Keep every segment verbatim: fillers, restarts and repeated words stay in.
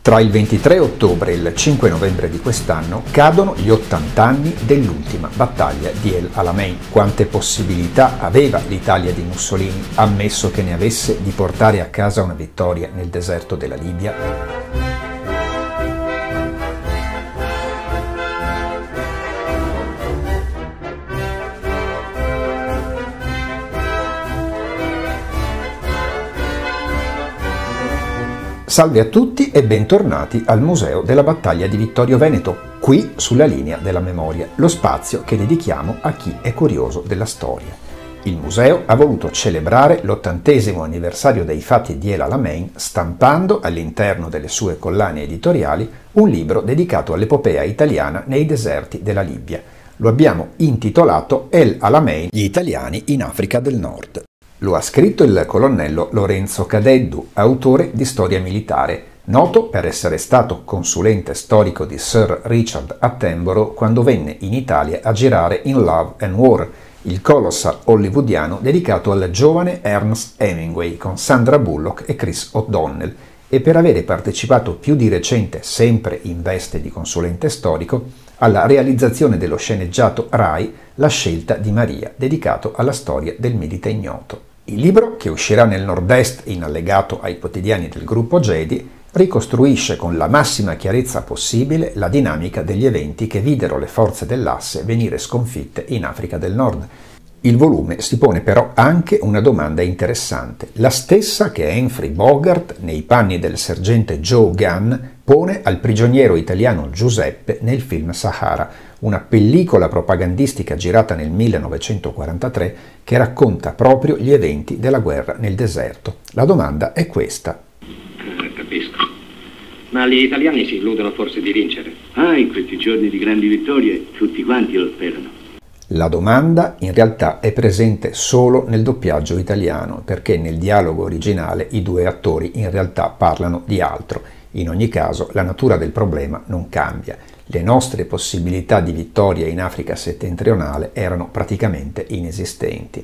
Tra il ventitré ottobre e il cinque novembre di quest'anno cadono gli ottanta anni dell'ultima battaglia di El Alamein. Quante possibilità aveva l'Italia di Mussolini, ammesso che ne avesse, di portare a casa una vittoria nel deserto della Libia? Salve a tutti e bentornati al Museo della Battaglia di Vittorio Veneto, qui sulla linea della memoria, lo spazio che dedichiamo a chi è curioso della storia. Il museo ha voluto celebrare l'ottantesimo anniversario dei fatti di El Alamein stampando all'interno delle sue collane editoriali un libro dedicato all'epopea italiana nei deserti della Libia. Lo abbiamo intitolato El Alamein, gli italiani in Africa del Nord. Lo ha scritto il colonnello Lorenzo Cadeddu, autore di storia militare, noto per essere stato consulente storico di Sir Richard Attenborough quando venne in Italia a girare In Love and War, il colossal hollywoodiano dedicato al giovane Ernest Hemingway con Sandra Bullock e Chris O'Donnell, e per avere partecipato più di recente, sempre in veste di consulente storico, alla realizzazione dello sceneggiato Rai La scelta di Maria, dedicato alla storia del Milite Ignoto. Il libro, che uscirà nel nord-est in allegato ai quotidiani del gruppo Gedi, ricostruisce con la massima chiarezza possibile la dinamica degli eventi che videro le forze dell'asse venire sconfitte in Africa del Nord. Il volume si pone però anche una domanda interessante, la stessa che Humphrey Bogart, nei panni del sergente Joe Gunn, pone al prigioniero italiano Giuseppe nel film Sahara, una pellicola propagandistica girata nel millenovecentoquarantatré che racconta proprio gli eventi della guerra nel deserto. La domanda è questa. Ah, capisco. Ma gli italiani si illudono forse di vincere? Ah, in questi giorni di grandi vittorie tutti quanti lo sperano. La domanda in realtà è presente solo nel doppiaggio italiano, perché nel dialogo originale i due attori in realtà parlano di altro. In ogni caso, la natura del problema non cambia. Le nostre possibilità di vittoria in Africa settentrionale erano praticamente inesistenti.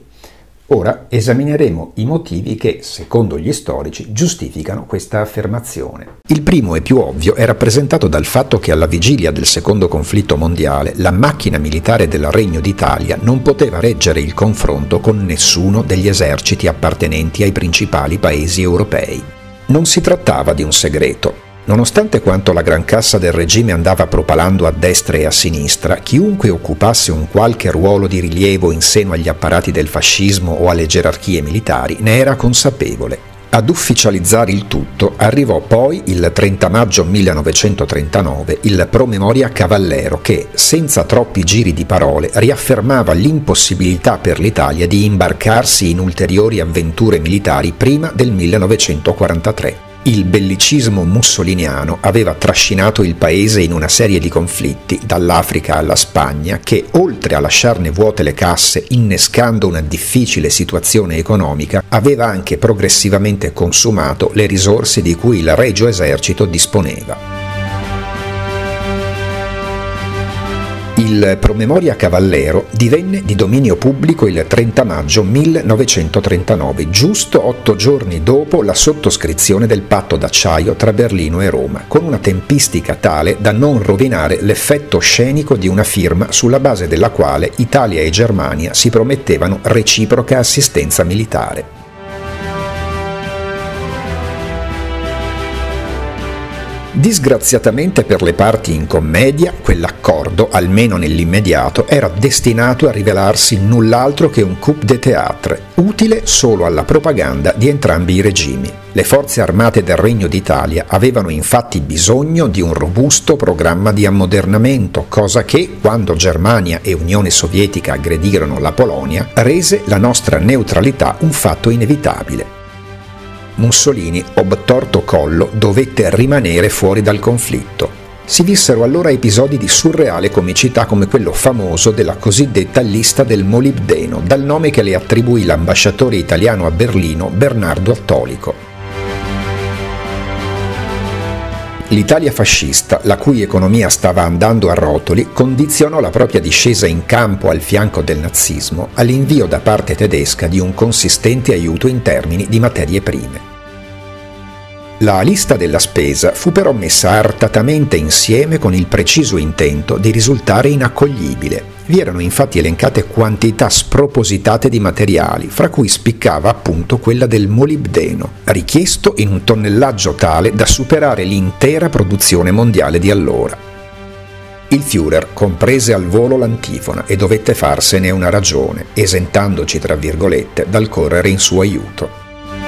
Ora esamineremo i motivi che, secondo gli storici, giustificano questa affermazione. Il primo e più ovvio è rappresentato dal fatto che alla vigilia del secondo conflitto mondiale la macchina militare del Regno d'Italia non poteva reggere il confronto con nessuno degli eserciti appartenenti ai principali paesi europei. Non si trattava di un segreto. Nonostante quanto la grancassa del regime andava propalando a destra e a sinistra, chiunque occupasse un qualche ruolo di rilievo in seno agli apparati del fascismo o alle gerarchie militari ne era consapevole. Ad ufficializzare il tutto arrivò poi il trenta maggio millenovecentotrentanove il promemoria Cavallero che, senza troppi giri di parole, riaffermava l'impossibilità per l'Italia di imbarcarsi in ulteriori avventure militari prima del millenovecentoquarantatré. Il bellicismo mussoliniano aveva trascinato il paese in una serie di conflitti, dall'Africa alla Spagna, che, oltre a lasciarne vuote le casse innescando una difficile situazione economica, aveva anche progressivamente consumato le risorse di cui il Regio Esercito disponeva. Il promemoria Cavallero divenne di dominio pubblico il trenta maggio millenovecentotrentanove, giusto otto giorni dopo la sottoscrizione del patto d'acciaio tra Berlino e Roma, con una tempistica tale da non rovinare l'effetto scenico di una firma sulla base della quale Italia e Germania si promettevano reciproca assistenza militare. Disgraziatamente per le parti in commedia, quell'accordo, almeno nell'immediato, era destinato a rivelarsi null'altro che un coup de théâtre, utile solo alla propaganda di entrambi i regimi. Le forze armate del Regno d'Italia avevano infatti bisogno di un robusto programma di ammodernamento, cosa che, quando Germania e Unione Sovietica aggredirono la Polonia, rese la nostra neutralità un fatto inevitabile. Mussolini, obtorto collo, dovette rimanere fuori dal conflitto. Si vissero allora episodi di surreale comicità come quello famoso della cosiddetta lista del molibdeno, dal nome che le attribuì l'ambasciatore italiano a Berlino Bernardo Attolico. L'Italia fascista, la cui economia stava andando a rotoli, condizionò la propria discesa in campo al fianco del nazismo all'invio da parte tedesca di un consistente aiuto in termini di materie prime. La lista della spesa fu però messa artatamente insieme con il preciso intento di risultare inaccoglibile. Vi erano infatti elencate quantità spropositate di materiali, fra cui spiccava appunto quella del molibdeno, richiesto in un tonnellaggio tale da superare l'intera produzione mondiale di allora. Il Führer comprese al volo l'antifona e dovette farsene una ragione, esentandoci tra virgolette dal correre in suo aiuto.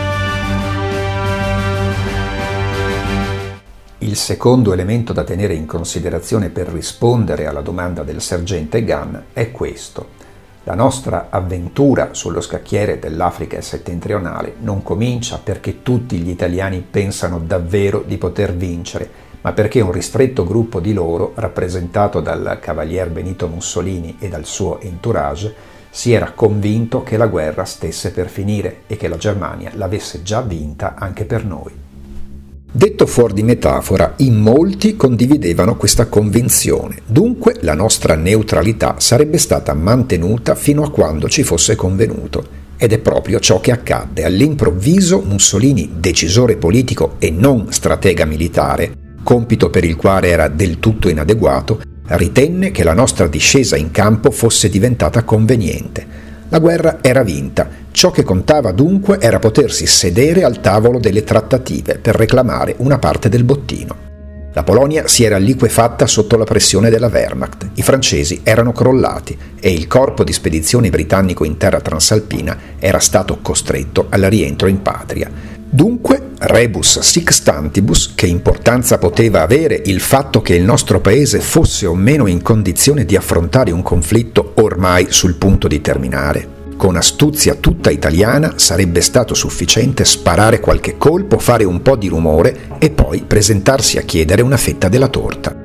Il secondo elemento da tenere in considerazione per rispondere alla domanda del sergente Gunn è questo. La nostra avventura sullo scacchiere dell'Africa settentrionale non comincia perché tutti gli italiani pensano davvero di poter vincere, ma perché un ristretto gruppo di loro, rappresentato dal cavalier Benito Mussolini e dal suo entourage, si era convinto che la guerra stesse per finire e che la Germania l'avesse già vinta anche per noi. Detto fuor di metafora, in molti condividevano questa convinzione, dunque la nostra neutralità sarebbe stata mantenuta fino a quando ci fosse convenuto. Ed è proprio ciò che accadde. All'improvviso Mussolini, decisore politico e non stratega militare, compito per il quale era del tutto inadeguato, ritenne che la nostra discesa in campo fosse diventata conveniente. La guerra era vinta, ciò che contava dunque era potersi sedere al tavolo delle trattative per reclamare una parte del bottino. La Polonia si era liquefatta sotto la pressione della Wehrmacht, i francesi erano crollati e il corpo di spedizione britannico in terra transalpina era stato costretto al rientro in patria. Dunque, rebus sixtantibus, che importanza poteva avere il fatto che il nostro paese fosse o meno in condizione di affrontare un conflitto ormai sul punto di terminare? Con astuzia tutta italiana sarebbe stato sufficiente sparare qualche colpo, fare un po' di rumore e poi presentarsi a chiedere una fetta della torta.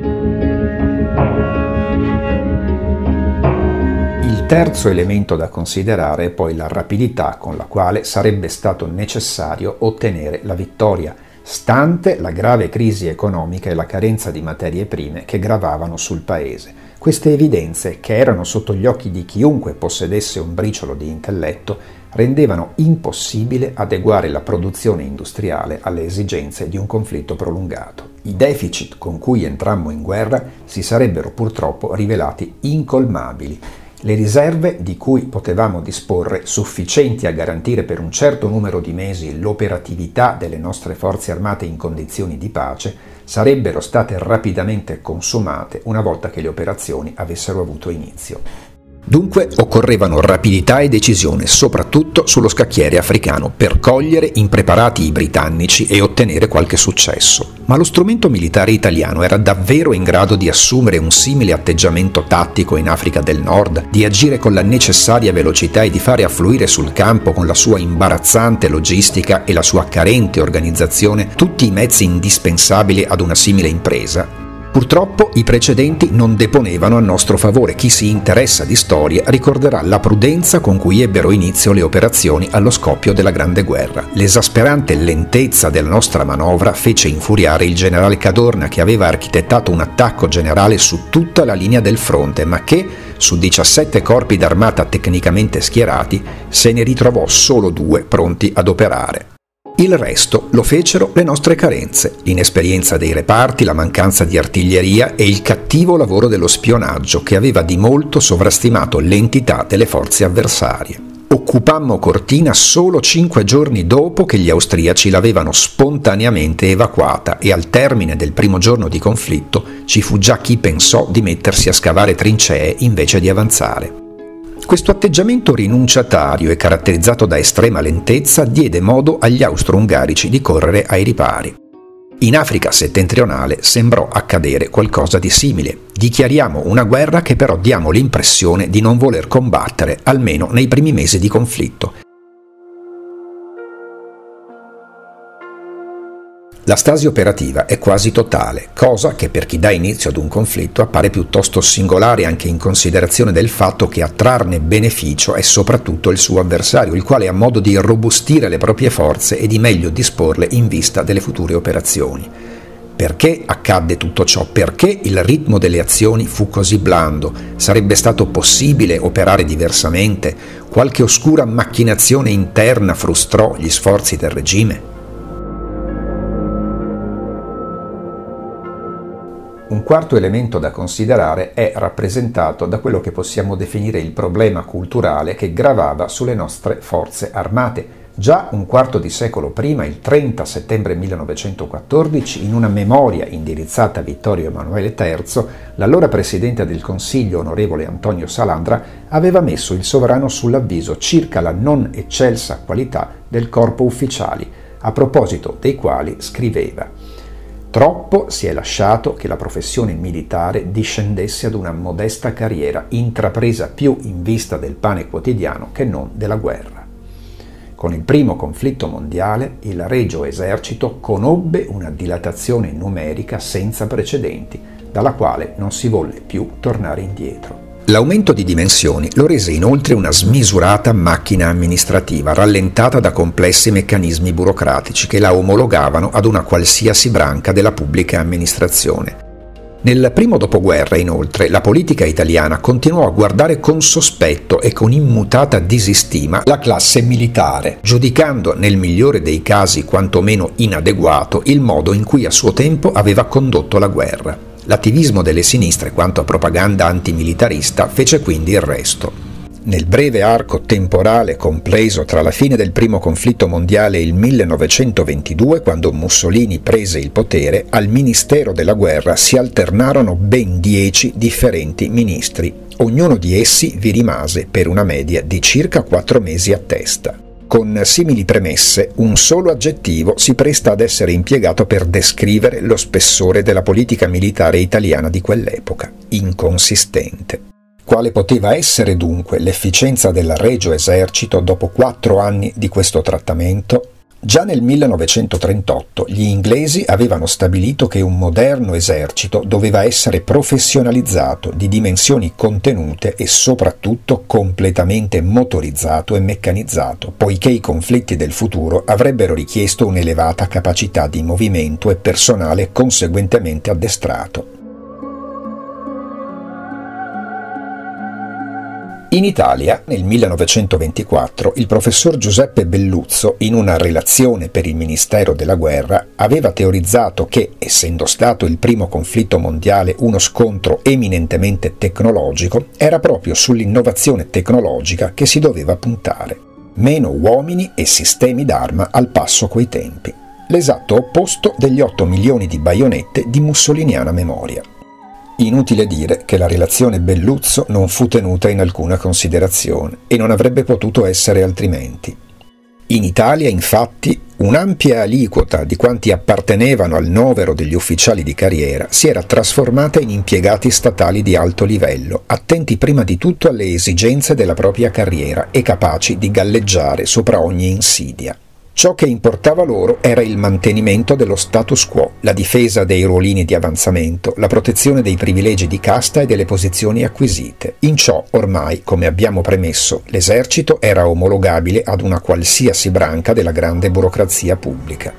Il terzo elemento da considerare è poi la rapidità con la quale sarebbe stato necessario ottenere la vittoria, stante la grave crisi economica e la carenza di materie prime che gravavano sul paese. Queste evidenze, che erano sotto gli occhi di chiunque possedesse un briciolo di intelletto, rendevano impossibile adeguare la produzione industriale alle esigenze di un conflitto prolungato. I deficit con cui entrammo in guerra si sarebbero purtroppo rivelati incolmabili. Le riserve di cui potevamo disporre, sufficienti a garantire per un certo numero di mesi l'operatività delle nostre forze armate in condizioni di pace, sarebbero state rapidamente consumate una volta che le operazioni avessero avuto inizio. Dunque occorrevano rapidità e decisione, soprattutto sullo scacchiere africano, per cogliere impreparati i britannici e ottenere qualche successo. Ma lo strumento militare italiano era davvero in grado di assumere un simile atteggiamento tattico in Africa del Nord, di agire con la necessaria velocità e di fare affluire sul campo con la sua imbarazzante logistica e la sua carente organizzazione tutti i mezzi indispensabili ad una simile impresa? Purtroppo i precedenti non deponevano a nostro favore. Chi si interessa di storia ricorderà la prudenza con cui ebbero inizio le operazioni allo scoppio della Grande Guerra. L'esasperante lentezza della nostra manovra fece infuriare il generale Cadorna, che aveva architettato un attacco generale su tutta la linea del fronte, ma che, su diciassette corpi d'armata tecnicamente schierati, se ne ritrovò solo due pronti ad operare. Il resto lo fecero le nostre carenze, l'inesperienza dei reparti, la mancanza di artiglieria e il cattivo lavoro dello spionaggio, che aveva di molto sovrastimato l'entità delle forze avversarie. Occupammo Cortina solo cinque giorni dopo che gli austriaci l'avevano spontaneamente evacuata e al termine del primo giorno di conflitto ci fu già chi pensò di mettersi a scavare trincee invece di avanzare. Questo atteggiamento rinunciatario e caratterizzato da estrema lentezza diede modo agli austro-ungarici di correre ai ripari. In Africa settentrionale sembrò accadere qualcosa di simile. Dichiariamo una guerra che però diamo l'impressione di non voler combattere, almeno nei primi mesi di conflitto. La stasi operativa è quasi totale, cosa che per chi dà inizio ad un conflitto appare piuttosto singolare anche in considerazione del fatto che a trarne beneficio è soprattutto il suo avversario, il quale ha modo di irrobustire le proprie forze e di meglio disporle in vista delle future operazioni. Perché accadde tutto ciò? Perché il ritmo delle azioni fu così blando? Sarebbe stato possibile operare diversamente? Qualche oscura macchinazione interna frustrò gli sforzi del regime? Un quarto elemento da considerare è rappresentato da quello che possiamo definire il problema culturale che gravava sulle nostre forze armate. Già un quarto di secolo prima, il trenta settembre millenovecentoquattordici, in una memoria indirizzata a Vittorio Emanuele terzo, l'allora Presidente del Consiglio, onorevole Antonio Salandra, aveva messo il sovrano sull'avviso circa la non eccelsa qualità del corpo ufficiali, a proposito dei quali scriveva: «Troppo si è lasciato che la professione militare discendesse ad una modesta carriera, intrapresa più in vista del pane quotidiano che non della guerra». Con il primo conflitto mondiale, il Regio Esercito conobbe una dilatazione numerica senza precedenti, dalla quale non si volle più tornare indietro. L'aumento di dimensioni lo rese inoltre una smisurata macchina amministrativa, rallentata da complessi meccanismi burocratici che la omologavano ad una qualsiasi branca della pubblica amministrazione. Nel primo dopoguerra, inoltre, la politica italiana continuò a guardare con sospetto e con immutata disistima la classe militare, giudicando nel migliore dei casi quantomeno inadeguato il modo in cui a suo tempo aveva condotto la guerra. L'attivismo delle sinistre quanto a propaganda antimilitarista fece quindi il resto. Nel breve arco temporale compreso tra la fine del primo conflitto mondiale e il millenovecentoventidue, quando Mussolini prese il potere, al Ministero della Guerra si alternarono ben dieci differenti ministri. Ognuno di essi vi rimase per una media di circa quattro mesi a testa. Con simili premesse, un solo aggettivo si presta ad essere impiegato per descrivere lo spessore della politica militare italiana di quell'epoca: inconsistente. Quale poteva essere dunque l'efficienza del Regio Esercito dopo quattro anni di questo trattamento? Già nel millenovecentotrentotto gli inglesi avevano stabilito che un moderno esercito doveva essere professionalizzato, di dimensioni contenute e soprattutto completamente motorizzato e meccanizzato, poiché i conflitti del futuro avrebbero richiesto un'elevata capacità di movimento e personale conseguentemente addestrato. In Italia, nel millenovecentoventiquattro, il professor Giuseppe Belluzzo, in una relazione per il Ministero della Guerra, aveva teorizzato che, essendo stato il primo conflitto mondiale uno scontro eminentemente tecnologico, era proprio sull'innovazione tecnologica che si doveva puntare. Meno uomini e sistemi d'arma al passo coi tempi. L'esatto opposto degli otto milioni di baionette di mussoliniana memoria. Inutile dire che la relazione Belluzzo non fu tenuta in alcuna considerazione e non avrebbe potuto essere altrimenti. In Italia, infatti, un'ampia aliquota di quanti appartenevano al novero degli ufficiali di carriera si era trasformata in impiegati statali di alto livello, attenti prima di tutto alle esigenze della propria carriera e capaci di galleggiare sopra ogni insidia. Ciò che importava loro era il mantenimento dello status quo, la difesa dei ruolini di avanzamento, la protezione dei privilegi di casta e delle posizioni acquisite. In ciò, ormai, come abbiamo premesso, l'esercito era omologabile ad una qualsiasi branca della grande burocrazia pubblica.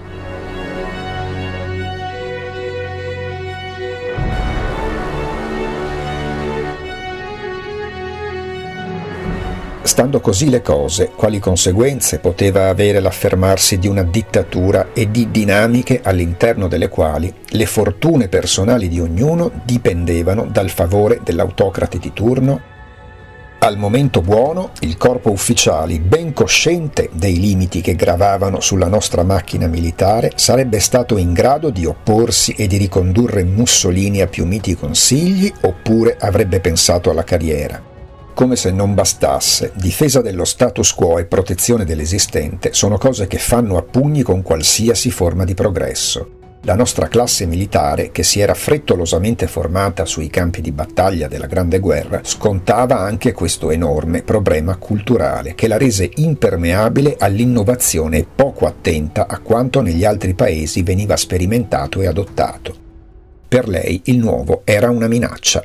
Stando così le cose, quali conseguenze poteva avere l'affermarsi di una dittatura e di dinamiche all'interno delle quali le fortune personali di ognuno dipendevano dal favore dell'autocrate di turno? Al momento buono, il corpo ufficiali, ben cosciente dei limiti che gravavano sulla nostra macchina militare, sarebbe stato in grado di opporsi e di ricondurre Mussolini a più miti consigli, oppure avrebbe pensato alla carriera. Come se non bastasse, difesa dello status quo e protezione dell'esistente sono cose che fanno a pugni con qualsiasi forma di progresso. La nostra classe militare, che si era frettolosamente formata sui campi di battaglia della Grande Guerra, scontava anche questo enorme problema culturale che la rese impermeabile all'innovazione e poco attenta a quanto negli altri paesi veniva sperimentato e adottato. Per lei il nuovo era una minaccia.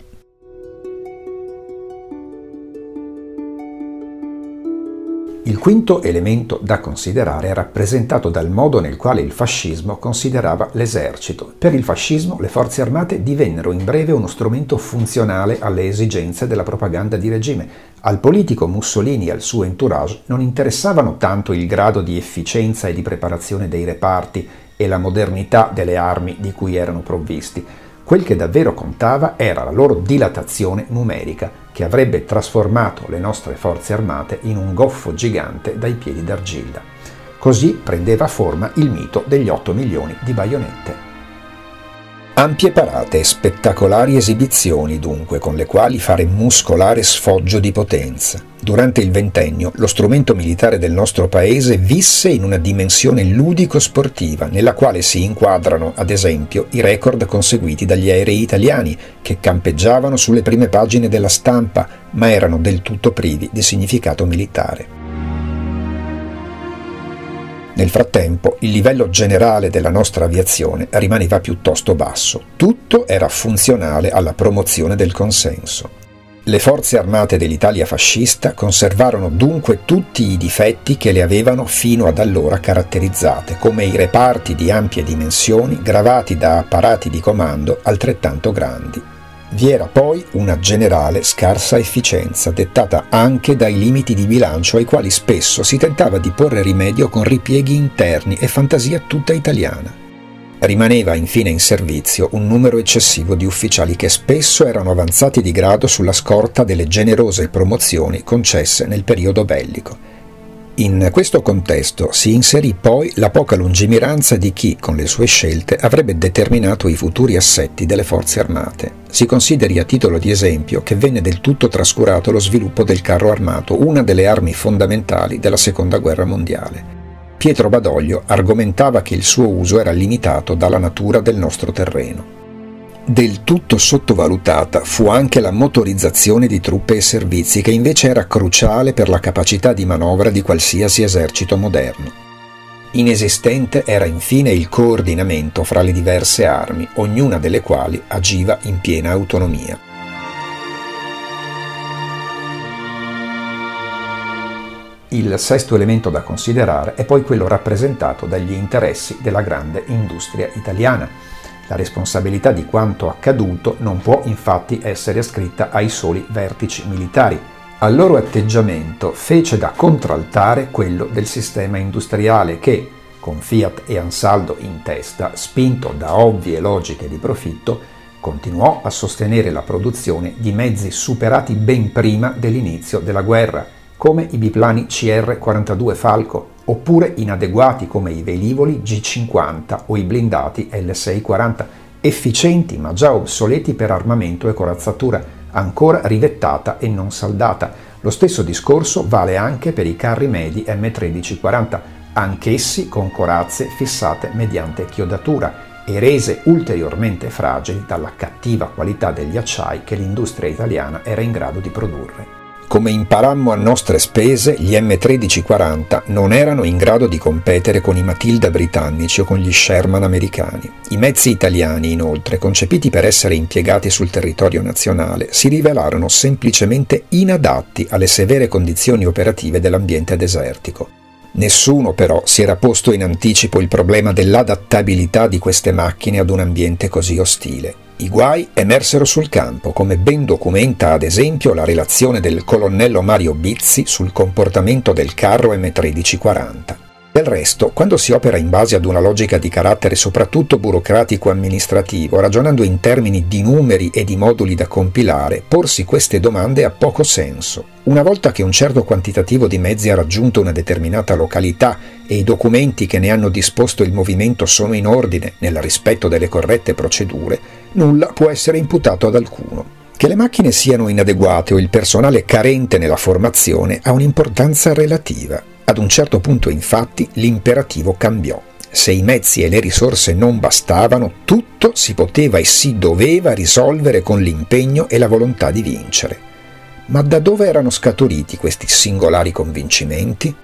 Il quinto elemento da considerare è rappresentato dal modo nel quale il fascismo considerava l'esercito. Per il fascismo le forze armate divennero in breve uno strumento funzionale alle esigenze della propaganda di regime. Al politico Mussolini e al suo entourage non interessavano tanto il grado di efficienza e di preparazione dei reparti e la modernità delle armi di cui erano provvisti, Quel che davvero contava era la loro dilatazione numerica, che avrebbe trasformato le nostre forze armate in un goffo gigante dai piedi d'argilla. Così prendeva forma il mito degli otto milioni di baionette. Ampie parate e spettacolari esibizioni, dunque, con le quali fare muscolare sfoggio di potenza. Durante il ventennio, lo strumento militare del nostro paese visse in una dimensione ludico-sportiva, nella quale si inquadrano, ad esempio, i record conseguiti dagli aerei italiani, che campeggiavano sulle prime pagine della stampa, ma erano del tutto privi di significato militare. Nel frattempo, il livello generale della nostra aviazione rimaneva piuttosto basso. Tutto era funzionale alla promozione del consenso. Le forze armate dell'Italia fascista conservarono dunque tutti i difetti che le avevano fino ad allora caratterizzate, come i reparti di ampie dimensioni gravati da apparati di comando altrettanto grandi. Vi era poi una generale scarsa efficienza, dettata anche dai limiti di bilancio ai quali spesso si tentava di porre rimedio con ripieghi interni e fantasia tutta italiana. Rimaneva infine in servizio un numero eccessivo di ufficiali che spesso erano avanzati di grado sulla scorta delle generose promozioni concesse nel periodo bellico. In questo contesto si inserì poi la poca lungimiranza di chi, con le sue scelte, avrebbe determinato i futuri assetti delle forze armate. Si consideri a titolo di esempio che venne del tutto trascurato lo sviluppo del carro armato, una delle armi fondamentali della Seconda Guerra Mondiale. Pietro Badoglio argomentava che il suo uso era limitato dalla natura del nostro terreno. Del tutto sottovalutata fu anche la motorizzazione di truppe e servizi, che invece era cruciale per la capacità di manovra di qualsiasi esercito moderno. Inesistente era infine il coordinamento fra le diverse armi, ognuna delle quali agiva in piena autonomia. Il sesto elemento da considerare è poi quello rappresentato dagli interessi della grande industria italiana. La responsabilità di quanto accaduto non può infatti essere ascritta ai soli vertici militari. Al loro atteggiamento fece da contraltare quello del sistema industriale che, con Fiat e Ansaldo in testa, spinto da ovvie logiche di profitto, continuò a sostenere la produzione di mezzi superati ben prima dell'inizio della guerra, come i biplani C R quarantadue Falco, oppure inadeguati come i velivoli G cinquanta o i blindati L seicentoquaranta, efficienti ma già obsoleti per armamento e corazzatura, ancora rivettata e non saldata. Lo stesso discorso vale anche per i carri medi M tredici quaranta, anch'essi con corazze fissate mediante chiodatura e rese ulteriormente fragili dalla cattiva qualità degli acciai che l'industria italiana era in grado di produrre. Come imparammo a nostre spese, gli M tredici quaranta non erano in grado di competere con i Matilda britannici o con gli Sherman americani. I mezzi italiani, inoltre, concepiti per essere impiegati sul territorio nazionale, si rivelarono semplicemente inadatti alle severe condizioni operative dell'ambiente desertico. Nessuno però si era posto in anticipo il problema dell'adattabilità di queste macchine ad un ambiente così ostile. I guai emersero sul campo, come ben documenta ad esempio la relazione del colonnello Mario Bizzi sul comportamento del carro M tredici quaranta. Del resto, quando si opera in base ad una logica di carattere soprattutto burocratico-amministrativo, ragionando in termini di numeri e di moduli da compilare, porsi queste domande ha poco senso. Una volta che un certo quantitativo di mezzi ha raggiunto una determinata località e i documenti che ne hanno disposto il movimento sono in ordine, nel rispetto delle corrette procedure, nulla può essere imputato ad alcuno. Che le macchine siano inadeguate o il personale carente nella formazione ha un'importanza relativa. Ad un certo punto, infatti, l'imperativo cambiò. Se i mezzi e le risorse non bastavano, tutto si poteva e si doveva risolvere con l'impegno e la volontà di vincere. Ma da dove erano scaturiti questi singolari convincimenti?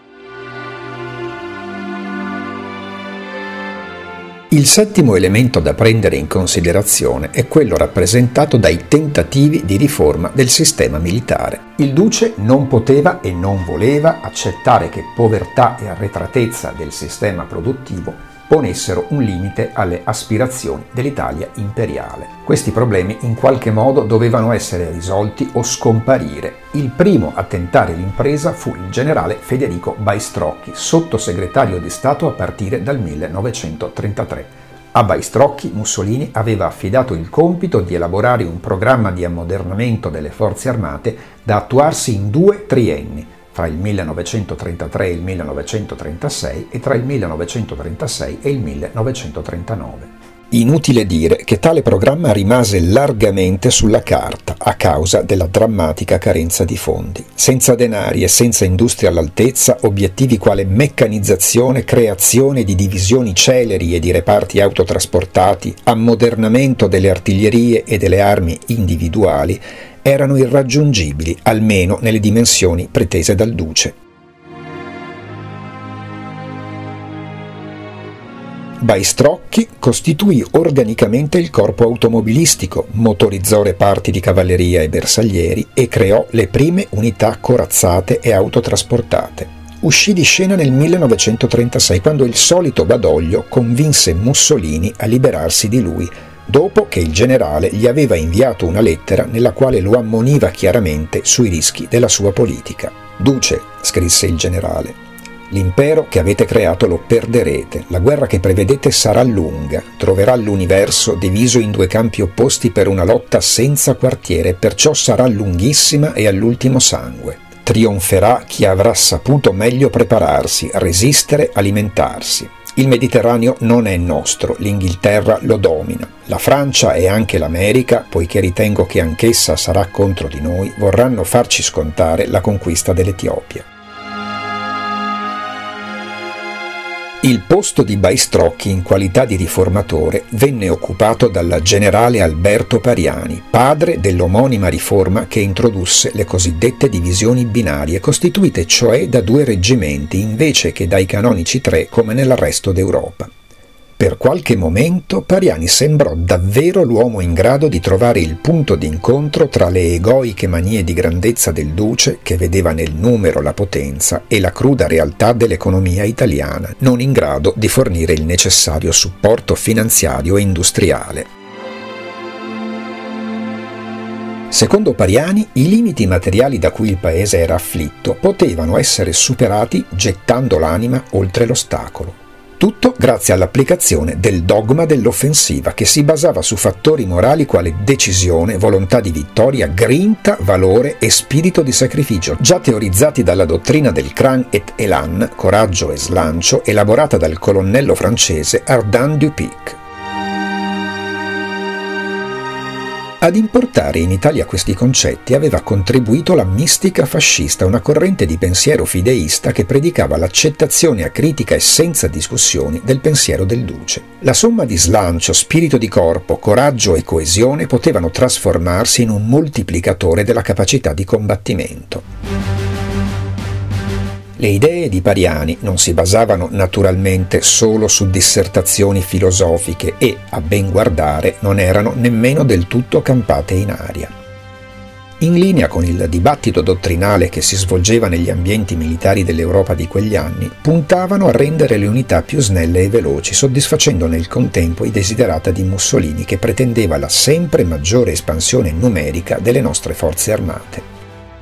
Il settimo elemento da prendere in considerazione è quello rappresentato dai tentativi di riforma del sistema militare. Il duce non poteva e non voleva accettare che povertà e arretratezza del sistema produttivo ponessero un limite alle aspirazioni dell'Italia imperiale. Questi problemi in qualche modo dovevano essere risolti o scomparire. Il primo a tentare l'impresa fu il generale Federico Baistrocchi, sottosegretario di Stato a partire dal millenovecentotrentatré. A Bajstrocchi Mussolini aveva affidato il compito di elaborare un programma di ammodernamento delle forze armate da attuarsi in due trienni, fra il millenovecentotrentatré e il millenovecentotrentasei e tra il millenovecentotrentasei e il millenovecentotrentanove. Inutile dire che tale programma rimase largamente sulla carta a causa della drammatica carenza di fondi. Senza denari e senza industria all'altezza, obiettivi quale meccanizzazione, creazione di divisioni celeri e di reparti autotrasportati, ammodernamento delle artiglierie e delle armi individuali erano irraggiungibili, almeno nelle dimensioni pretese dal Duce. Bajstrocchi costituì organicamente il corpo automobilistico, motorizzò reparti di cavalleria e bersaglieri e creò le prime unità corazzate e autotrasportate. Uscì di scena nel millenovecentotrentasei, quando il solito Badoglio convinse Mussolini a liberarsi di lui, dopo che il generale gli aveva inviato una lettera nella quale lo ammoniva chiaramente sui rischi della sua politica. «Duce», scrisse il generale, «l'impero che avete creato lo perderete, la guerra che prevedete sarà lunga, troverà l'universo diviso in due campi opposti per una lotta senza quartiere, perciò sarà lunghissima e all'ultimo sangue. Trionferà chi avrà saputo meglio prepararsi, resistere, alimentarsi. Il Mediterraneo non è nostro, l'Inghilterra lo domina. La Francia e anche l'America, poiché ritengo che anch'essa sarà contro di noi, vorranno farci scontare la conquista dell'Etiopia». Il posto di Bajstrocchi in qualità di riformatore venne occupato dal generale Alberto Pariani, padre dell'omonima riforma che introdusse le cosiddette divisioni binarie, costituite cioè da due reggimenti invece che dai canonici tre come nel resto d'Europa. Per qualche momento Pariani sembrò davvero l'uomo in grado di trovare il punto d'incontro tra le egoiche manie di grandezza del Duce, che vedeva nel numero la potenza, e la cruda realtà dell'economia italiana, non in grado di fornire il necessario supporto finanziario e industriale. Secondo Pariani, i limiti materiali da cui il paese era afflitto potevano essere superati gettando l'anima oltre l'ostacolo. Tutto grazie all'applicazione del dogma dell'offensiva, che si basava su fattori morali quali decisione, volontà di vittoria, grinta, valore e spirito di sacrificio, già teorizzati dalla dottrina del cran et elan, coraggio e slancio, elaborata dal colonnello francese Ardin Dupic. Ad importare in Italia questi concetti aveva contribuito la mistica fascista, una corrente di pensiero fideista che predicava l'accettazione acritica e senza discussioni del pensiero del Duce. La somma di slancio, spirito di corpo, coraggio e coesione potevano trasformarsi in un moltiplicatore della capacità di combattimento. Le idee di Pariani non si basavano naturalmente solo su dissertazioni filosofiche e, a ben guardare, non erano nemmeno del tutto campate in aria. In linea con il dibattito dottrinale che si svolgeva negli ambienti militari dell'Europa di quegli anni, puntavano a rendere le unità più snelle e veloci, soddisfacendo nel contempo i desiderata di Mussolini, che pretendeva la sempre maggiore espansione numerica delle nostre forze armate.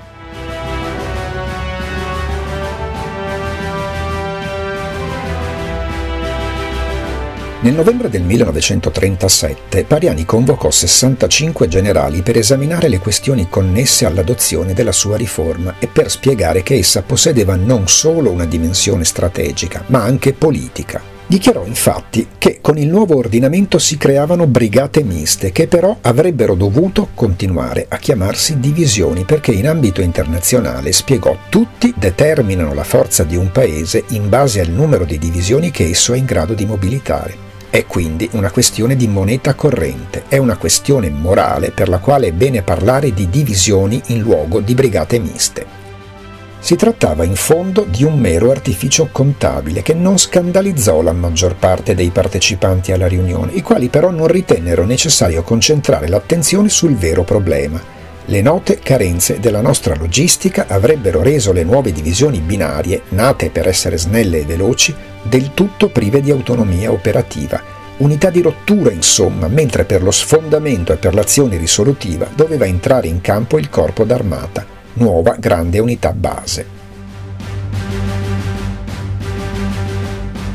Nel novembre del millenovecentotrentasette Pariani convocò sessantacinque generali per esaminare le questioni connesse all'adozione della sua riforma e per spiegare che essa possedeva non solo una dimensione strategica, ma anche politica. Dichiarò infatti che con il nuovo ordinamento si creavano brigate miste, che però avrebbero dovuto continuare a chiamarsi divisioni, perché in ambito internazionale, spiegò, tutti determinano la forza di un paese in base al numero di divisioni che esso è in grado di mobilitare. È quindi una questione di moneta corrente, è una questione morale per la quale è bene parlare di divisioni in luogo di brigate miste. Si trattava in fondo di un mero artificio contabile che non scandalizzò la maggior parte dei partecipanti alla riunione, i quali però non ritennero necessario concentrare l'attenzione sul vero problema. Le note carenze della nostra logistica avrebbero reso le nuove divisioni binarie, nate per essere snelle e veloci, del tutto prive di autonomia operativa. Unità di rottura, insomma, mentre per lo sfondamento e per l'azione risolutiva doveva entrare in campo il corpo d'armata, nuova grande unità base.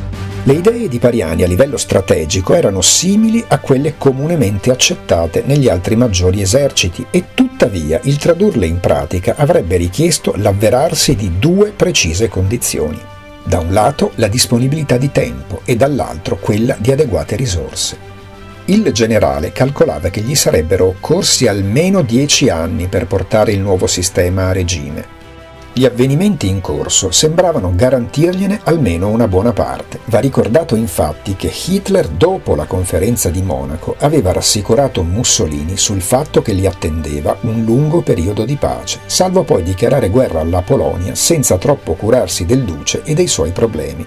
Le idee di Pariani a livello strategico erano simili a quelle comunemente accettate negli altri maggiori eserciti e tuttavia il tradurle in pratica avrebbe richiesto l'avverarsi di due precise condizioni. Da un lato la disponibilità di tempo e dall'altro quella di adeguate risorse. Il generale calcolava che gli sarebbero occorsi almeno dieci anni per portare il nuovo sistema a regime. Gli avvenimenti in corso sembravano garantirgliene almeno una buona parte. Va ricordato infatti che Hitler, dopo la conferenza di Monaco, aveva rassicurato Mussolini sul fatto che li attendeva un lungo periodo di pace, salvo poi dichiarare guerra alla Polonia senza troppo curarsi del duce e dei suoi problemi.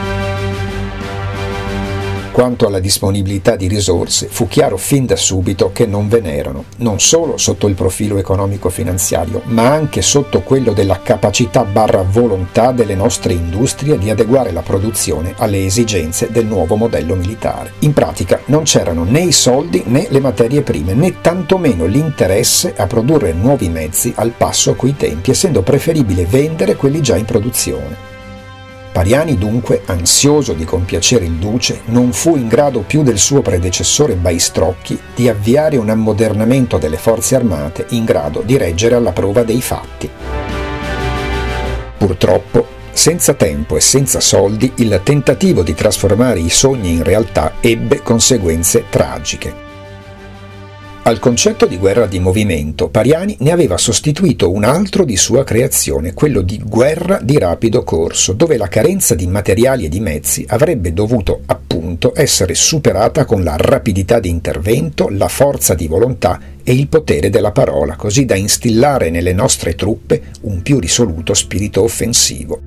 Quanto alla disponibilità di risorse, fu chiaro fin da subito che non ve n'erano, non solo sotto il profilo economico-finanziario, ma anche sotto quello della capacità barra volontà delle nostre industrie di adeguare la produzione alle esigenze del nuovo modello militare. In pratica non c'erano né i soldi né le materie prime, né tantomeno l'interesse a produrre nuovi mezzi al passo coi tempi, essendo preferibile vendere quelli già in produzione. Pariani dunque, ansioso di compiacere il duce, non fu in grado più del suo predecessore Baistrocchi di avviare un ammodernamento delle forze armate in grado di reggere alla prova dei fatti. Purtroppo, senza tempo e senza soldi, il tentativo di trasformare i sogni in realtà ebbe conseguenze tragiche. Al concetto di guerra di movimento, Pariani ne aveva sostituito un altro di sua creazione, quello di guerra di rapido corso, dove la carenza di materiali e di mezzi avrebbe dovuto appunto essere superata con la rapidità di intervento, la forza di volontà e il potere della parola, così da instillare nelle nostre truppe un più risoluto spirito offensivo.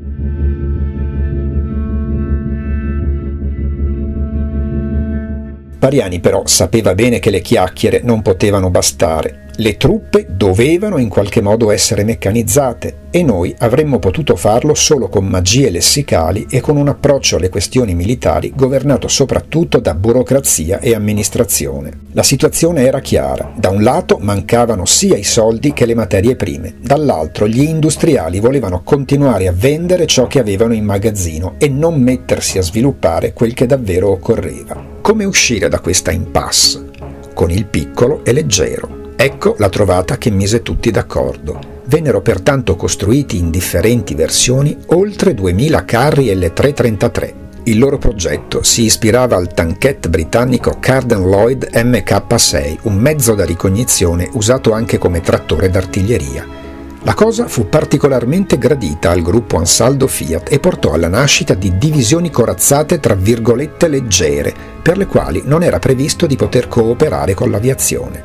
Pariani però sapeva bene che le chiacchiere non potevano bastare. Le truppe dovevano in qualche modo essere meccanizzate e noi avremmo potuto farlo solo con magie lessicali e con un approccio alle questioni militari governato soprattutto da burocrazia e amministrazione. La situazione era chiara. Da un lato mancavano sia i soldi che le materie prime, dall'altro gli industriali volevano continuare a vendere ciò che avevano in magazzino e non mettersi a sviluppare quel che davvero occorreva. Come uscire da questa impasse? Con il piccolo e leggero. Ecco la trovata che mise tutti d'accordo. Vennero pertanto costruiti in differenti versioni oltre duemila carri L trecentotrentatré. Il loro progetto si ispirava al tanquette britannico Carden Loyd M K sei, un mezzo da ricognizione usato anche come trattore d'artiglieria. La cosa fu particolarmente gradita al gruppo Ansaldo Fiat e portò alla nascita di divisioni corazzate tra virgolette leggere, per le quali non era previsto di poter cooperare con l'aviazione.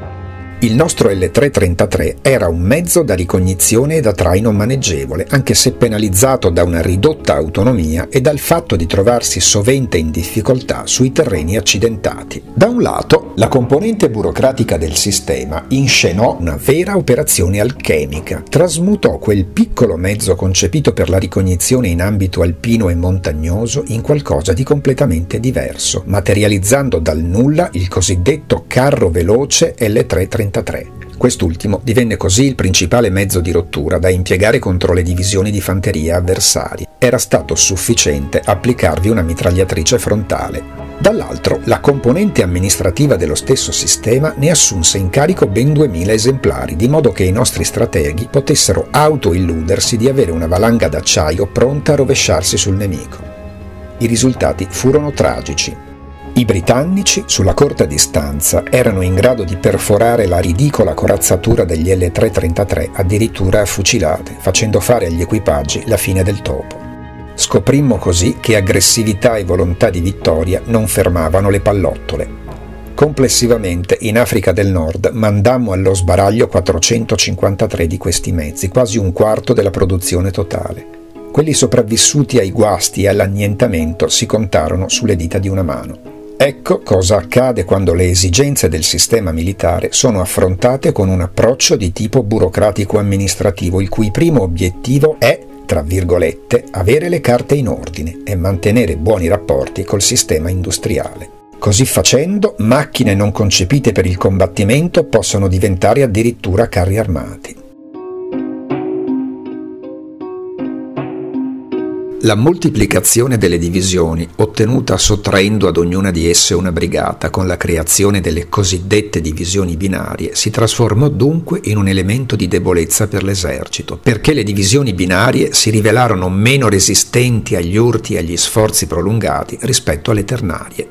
Il nostro L trecentotrentatré era un mezzo da ricognizione e da traino maneggevole, anche se penalizzato da una ridotta autonomia e dal fatto di trovarsi sovente in difficoltà sui terreni accidentati. Da un lato, la componente burocratica del sistema inscenò una vera operazione alchemica, trasmutò quel piccolo mezzo concepito per la ricognizione in ambito alpino e montagnoso in qualcosa di completamente diverso, materializzando dal nulla il cosiddetto carro veloce L trecentotrentatré. Quest'ultimo divenne così il principale mezzo di rottura da impiegare contro le divisioni di fanteria avversarie. Era stato sufficiente applicarvi una mitragliatrice frontale. Dall'altro, la componente amministrativa dello stesso sistema ne assunse in carico ben duemila esemplari, di modo che i nostri strateghi potessero autoilludersi di avere una valanga d'acciaio pronta a rovesciarsi sul nemico. I risultati furono tragici. I britannici, sulla corta distanza, erano in grado di perforare la ridicola corazzatura degli L trecentotrentatré addirittura a fucilate, facendo fare agli equipaggi la fine del topo. Scoprimmo così che aggressività e volontà di vittoria non fermavano le pallottole. Complessivamente, in Africa del Nord, mandammo allo sbaraglio quattrocentocinquantatré di questi mezzi, quasi un quarto della produzione totale. Quelli sopravvissuti ai guasti e all'annientamento si contarono sulle dita di una mano. Ecco cosa accade quando le esigenze del sistema militare sono affrontate con un approccio di tipo burocratico-amministrativo, il cui primo obiettivo è, tra virgolette, avere le carte in ordine e mantenere buoni rapporti col sistema industriale. Così facendo, macchine non concepite per il combattimento possono diventare addirittura carri armati. La moltiplicazione delle divisioni, ottenuta sottraendo ad ognuna di esse una brigata con la creazione delle cosiddette divisioni binarie, si trasformò dunque in un elemento di debolezza per l'esercito, perché le divisioni binarie si rivelarono meno resistenti agli urti e agli sforzi prolungati rispetto alle ternarie.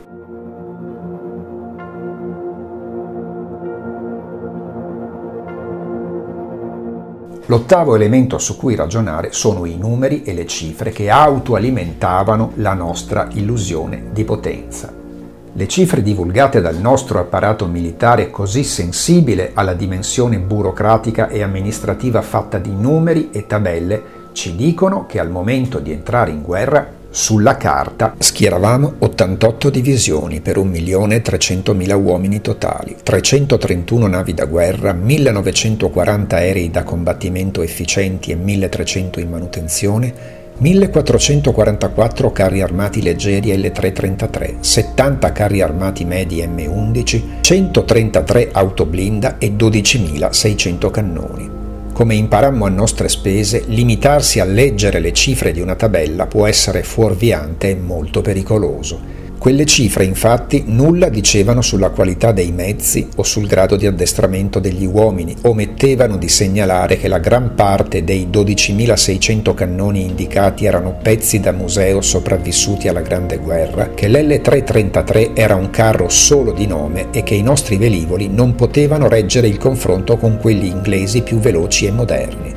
L'ottavo elemento su cui ragionare sono i numeri e le cifre che autoalimentavano la nostra illusione di potenza. Le cifre divulgate dal nostro apparato militare, così sensibile alla dimensione burocratica e amministrativa fatta di numeri e tabelle, ci dicono che al momento di entrare in guerra, sulla carta schieravamo ottantotto divisioni per un milione trecentomila uomini totali, trecentotrentuno navi da guerra, millenovecentoquaranta aerei da combattimento efficienti e milletrecento in manutenzione, millequattrocentoquarantaquattro carri armati leggeri L trecentotrentatré, settanta carri armati medi M undici, centotrentatré autoblinda e dodicimilaseicento cannoni. Come imparammo a nostre spese, limitarsi a leggere le cifre di una tabella può essere fuorviante e molto pericoloso. Quelle cifre, infatti, nulla dicevano sulla qualità dei mezzi o sul grado di addestramento degli uomini, omettevano di segnalare che la gran parte dei dodicimilaseicento cannoni indicati erano pezzi da museo sopravvissuti alla Grande Guerra, che l'L trecentotrentatré era un carro solo di nome e che i nostri velivoli non potevano reggere il confronto con quelli inglesi più veloci e moderni.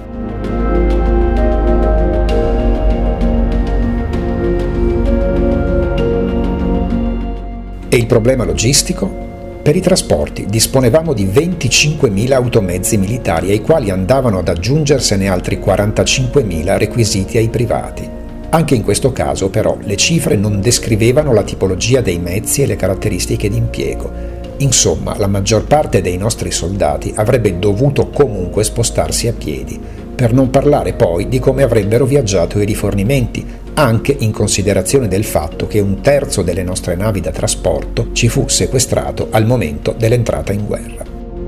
E il problema logistico? Per i trasporti disponevamo di venticinquemila automezzi militari ai quali andavano ad aggiungersene altri quarantacinquemila requisiti ai privati. Anche in questo caso, però, le cifre non descrivevano la tipologia dei mezzi e le caratteristiche di impiego. Insomma, la maggior parte dei nostri soldati avrebbe dovuto comunque spostarsi a piedi, per non parlare poi di come avrebbero viaggiato i rifornimenti, anche in considerazione del fatto che un terzo delle nostre navi da trasporto ci fu sequestrato al momento dell'entrata in guerra.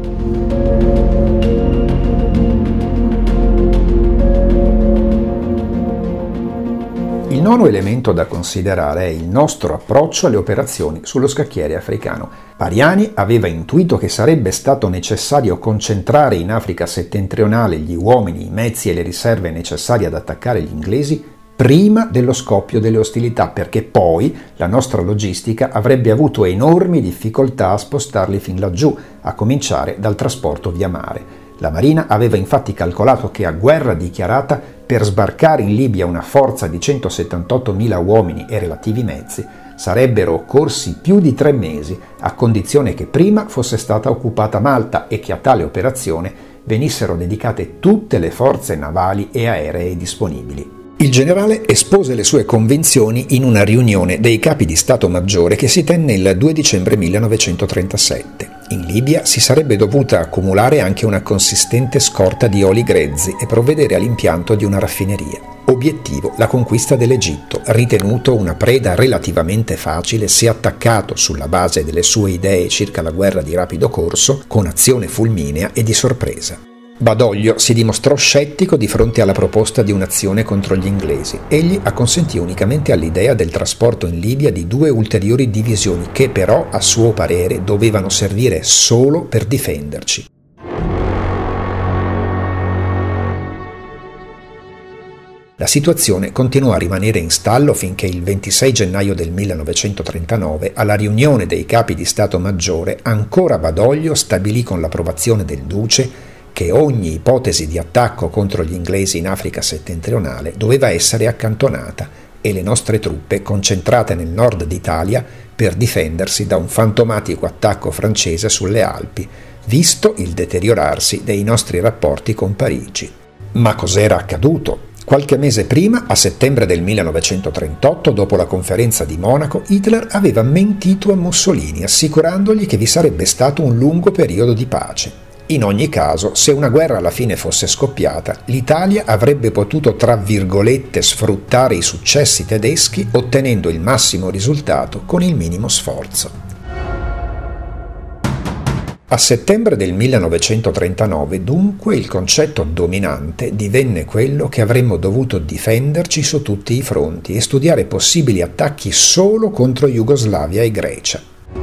Il nono elemento da considerare è il nostro approccio alle operazioni sullo scacchiere africano. Pariani aveva intuito che sarebbe stato necessario concentrare in Africa settentrionale gli uomini, i mezzi e le riserve necessarie ad attaccare gli inglesi prima dello scoppio delle ostilità, perché poi la nostra logistica avrebbe avuto enormi difficoltà a spostarli fin laggiù, a cominciare dal trasporto via mare. La Marina aveva infatti calcolato che a guerra dichiarata, per sbarcare in Libia una forza di centosettantottomila uomini e relativi mezzi, sarebbero occorsi più di tre mesi, a condizione che prima fosse stata occupata Malta e che a tale operazione venissero dedicate tutte le forze navali e aeree disponibili. Il generale espose le sue convinzioni in una riunione dei capi di Stato Maggiore che si tenne il due dicembre millenovecentotrentasette. In Libia si sarebbe dovuta accumulare anche una consistente scorta di oli grezzi e provvedere all'impianto di una raffineria. Obiettivo: la conquista dell'Egitto, ritenuto una preda relativamente facile se attaccato sulla base delle sue idee circa la guerra di rapido corso, con azione fulminea e di sorpresa. Badoglio si dimostrò scettico di fronte alla proposta di un'azione contro gli inglesi. Egli acconsentì unicamente all'idea del trasporto in Libia di due ulteriori divisioni che però, a suo parere, dovevano servire solo per difenderci. La situazione continuò a rimanere in stallo finché il ventisei gennaio del millenovecentotrentanove, alla riunione dei capi di Stato Maggiore, ancora Badoglio stabilì con l'approvazione del Duce che ogni ipotesi di attacco contro gli inglesi in Africa settentrionale doveva essere accantonata e le nostre truppe concentrate nel nord d'Italia per difendersi da un fantomatico attacco francese sulle Alpi, visto il deteriorarsi dei nostri rapporti con Parigi. Ma cos'era accaduto? Qualche mese prima, a settembre del millenovecentotrentotto, dopo la conferenza di Monaco, Hitler aveva mentito a Mussolini, assicurandogli che vi sarebbe stato un lungo periodo di pace. In ogni caso, se una guerra alla fine fosse scoppiata, l'Italia avrebbe potuto, tra virgolette, sfruttare i successi tedeschi ottenendo il massimo risultato con il minimo sforzo. A settembre del millenovecentotrentanove, dunque, il concetto dominante divenne quello che avremmo dovuto difenderci su tutti i fronti e studiare possibili attacchi solo contro Jugoslavia e Grecia.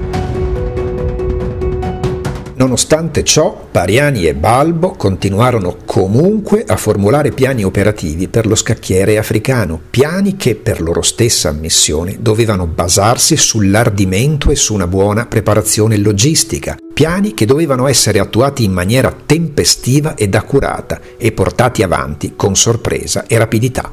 Nonostante ciò, Pariani e Balbo continuarono comunque a formulare piani operativi per lo scacchiere africano, piani che, per loro stessa ammissione, dovevano basarsi sull'ardimento e su una buona preparazione logistica, piani che dovevano essere attuati in maniera tempestiva ed accurata e portati avanti con sorpresa e rapidità.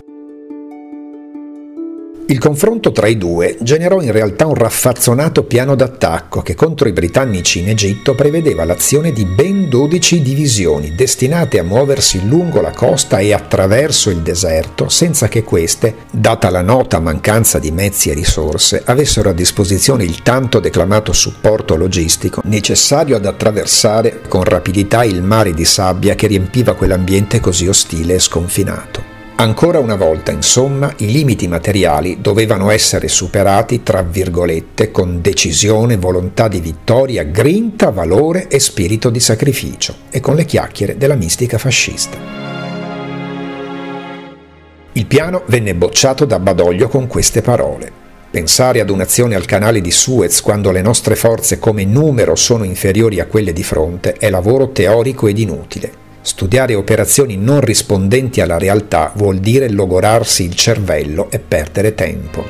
Il confronto tra i due generò in realtà un raffazzonato piano d'attacco che contro i britannici in Egitto prevedeva l'azione di ben dodici divisioni destinate a muoversi lungo la costa e attraverso il deserto senza che queste, data la nota mancanza di mezzi e risorse, avessero a disposizione il tanto declamato supporto logistico necessario ad attraversare con rapidità il mare di sabbia che riempiva quell'ambiente così ostile e sconfinato. Ancora una volta, insomma, i limiti materiali dovevano essere superati, tra virgolette, con decisione, volontà di vittoria, grinta, valore e spirito di sacrificio, e con le chiacchiere della mistica fascista. Il piano venne bocciato da Badoglio con queste parole: pensare ad un'azione al canale di Suez quando le nostre forze come numero sono inferiori a quelle di fronte è lavoro teorico ed inutile. Studiare operazioni non rispondenti alla realtà vuol dire logorarsi il cervello e perdere tempo.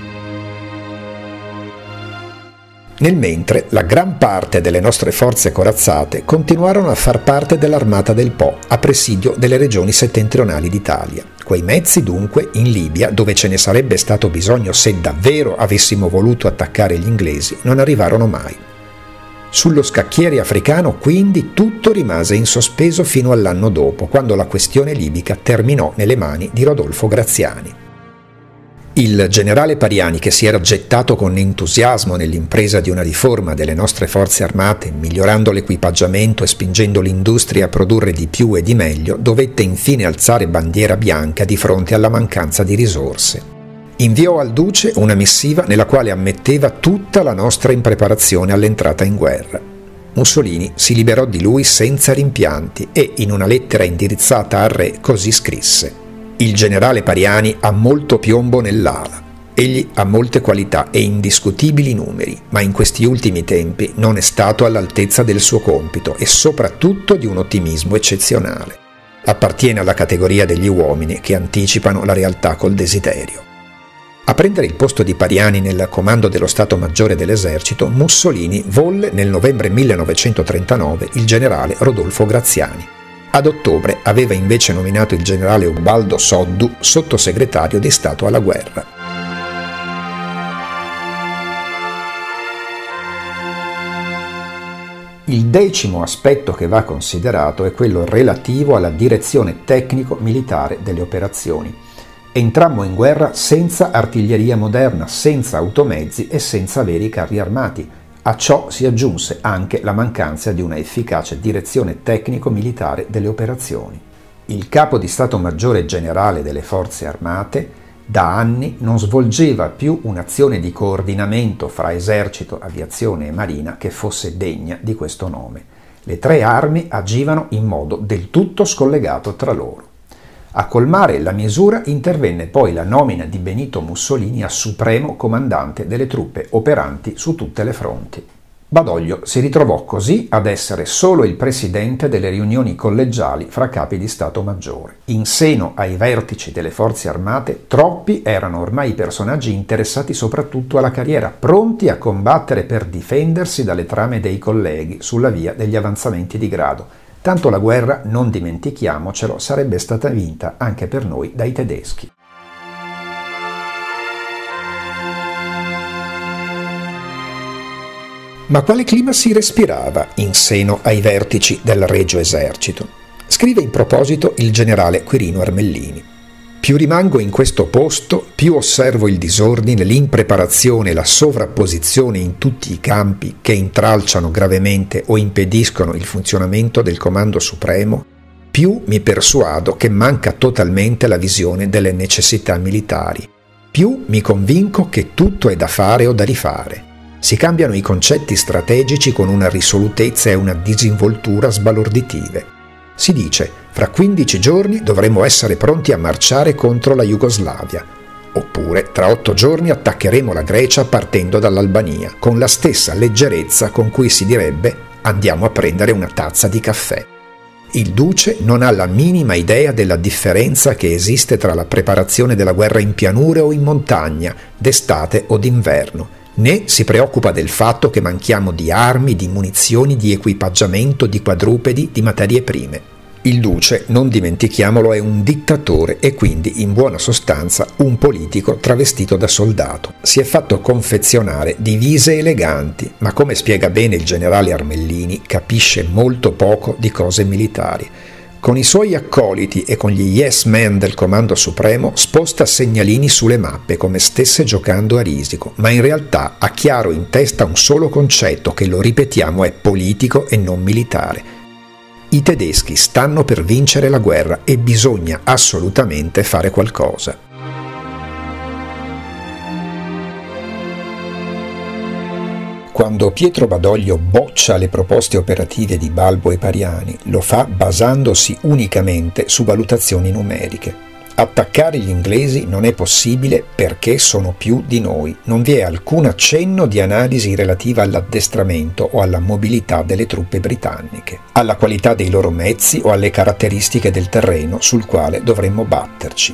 Nel mentre, la gran parte delle nostre forze corazzate continuarono a far parte dell'Armata del Po, a presidio delle regioni settentrionali d'Italia. Quei mezzi, dunque, in Libia, dove ce ne sarebbe stato bisogno se davvero avessimo voluto attaccare gli inglesi, non arrivarono mai. Sullo scacchiere africano, quindi, tutto rimase in sospeso fino all'anno dopo, quando la questione libica terminò nelle mani di Rodolfo Graziani. Il generale Pariani, che si era gettato con entusiasmo nell'impresa di una riforma delle nostre forze armate, migliorando l'equipaggiamento e spingendo l'industria a produrre di più e di meglio, dovette infine alzare bandiera bianca di fronte alla mancanza di risorse. Inviò al duce una missiva nella quale ammetteva tutta la nostra impreparazione all'entrata in guerra. Mussolini si liberò di lui senza rimpianti e, in una lettera indirizzata al re, così scrisse: «Il generale Pariani ha molto piombo nell'ala. Egli ha molte qualità e indiscutibili numeri, ma in questi ultimi tempi non è stato all'altezza del suo compito e soprattutto di un ottimismo eccezionale. Appartiene alla categoria degli uomini che anticipano la realtà col desiderio». A prendere il posto di Pariani nel comando dello Stato Maggiore dell'Esercito, Mussolini volle nel novembre millenovecentotrentanove il generale Rodolfo Graziani. Ad ottobre aveva invece nominato il generale Ubaldo Soddu sottosegretario di Stato alla guerra. Il decimo aspetto che va considerato è quello relativo alla direzione tecnico-militare delle operazioni. Entrammo in guerra senza artiglieria moderna, senza automezzi e senza veri carri armati. A ciò si aggiunse anche la mancanza di una efficace direzione tecnico-militare delle operazioni. Il capo di Stato Maggiore Generale delle Forze Armate da anni non svolgeva più un'azione di coordinamento fra esercito, aviazione e marina che fosse degna di questo nome. Le tre armi agivano in modo del tutto scollegato tra loro. A colmare la misura intervenne poi la nomina di Benito Mussolini a supremo comandante delle truppe operanti su tutte le fronti. Badoglio si ritrovò così ad essere solo il presidente delle riunioni collegiali fra capi di Stato Maggiore. In seno ai vertici delle forze armate, troppi erano ormai i personaggi interessati soprattutto alla carriera, pronti a combattere per difendersi dalle trame dei colleghi sulla via degli avanzamenti di grado. Tanto la guerra, non dimentichiamocelo, sarebbe stata vinta anche per noi dai tedeschi. Ma quale clima si respirava in seno ai vertici del Regio Esercito? Scrive in proposito il generale Quirino Armellini. Più rimango in questo posto, più osservo il disordine, l'impreparazione e la sovrapposizione in tutti i campi che intralciano gravemente o impediscono il funzionamento del Comando Supremo, più mi persuado che manca totalmente la visione delle necessità militari, più mi convinco che tutto è da fare o da rifare. Si cambiano i concetti strategici con una risolutezza e una disinvoltura sbalorditive. Si dice, fra quindici giorni dovremo essere pronti a marciare contro la Jugoslavia, oppure tra otto giorni attaccheremo la Grecia partendo dall'Albania, con la stessa leggerezza con cui si direbbe andiamo a prendere una tazza di caffè. Il duce non ha la minima idea della differenza che esiste tra la preparazione della guerra in pianura o in montagna, d'estate o d'inverno, né si preoccupa del fatto che manchiamo di armi, di munizioni, di equipaggiamento, di quadrupedi, di materie prime. Il duce, non dimentichiamolo, è un dittatore e quindi, in buona sostanza, un politico travestito da soldato. Si è fatto confezionare divise eleganti, ma come spiega bene il generale Armellini, capisce molto poco di cose militari. Con i suoi accoliti e con gli yes men del Comando Supremo sposta segnalini sulle mappe come stesse giocando a risico, ma in realtà ha chiaro in testa un solo concetto che, lo ripetiamo, è politico e non militare. I tedeschi stanno per vincere la guerra e bisogna assolutamente fare qualcosa. Quando Pietro Badoglio boccia le proposte operative di Balbo e Pariani, lo fa basandosi unicamente su valutazioni numeriche. Attaccare gli inglesi non è possibile perché sono più di noi. Non vi è alcun accenno di analisi relativa all'addestramento o alla mobilità delle truppe britanniche, alla qualità dei loro mezzi o alle caratteristiche del terreno sul quale dovremmo batterci.